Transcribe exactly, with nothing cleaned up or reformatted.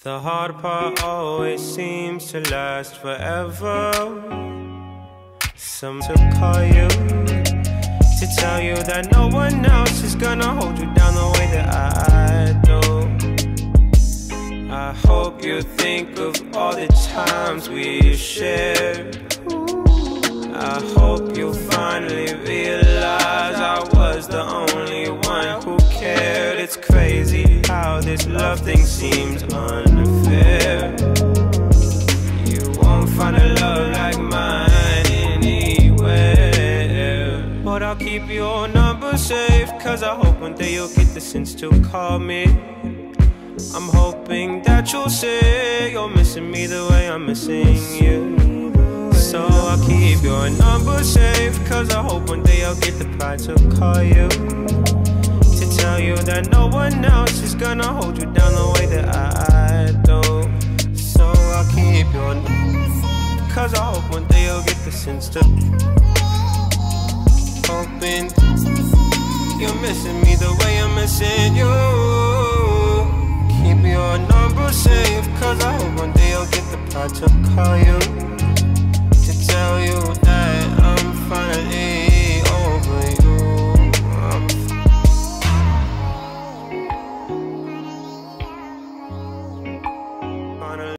The hard part always seems to last forever. Some to call you to tell you that no one else is gonna hold you down the way that I do. I hope you think of all the times we shared. I hope you finally realize I was the only one who cared. It's crazy how this love thing seems unfair. You won't find a love like mine anywhere. But I'll keep your number safe, cause I hope one day you'll get the sense to call me. I'm hoping that you'll say you're missing me the way I'm missing you. So I'll keep your number safe, cause I hope one day I'll get the pride to call you, to tell you that no one else is gonna hold you down the way that I do. So I'll keep your number, cause I hope one day you'll get the sense to, hoping you're missing me the way I'm missing you. Keep your number safe, cause I hope one day I'll get the pride to call you.